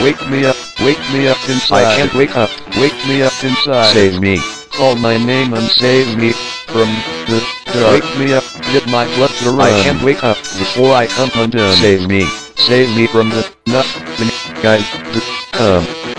wake me up inside. I can't wake up. Wake me up inside. Save me. Call my name and save me from the dark. Wake me up, get my blood to run. I can't wake up before I come undone. Save me. Save me from the nothing guys.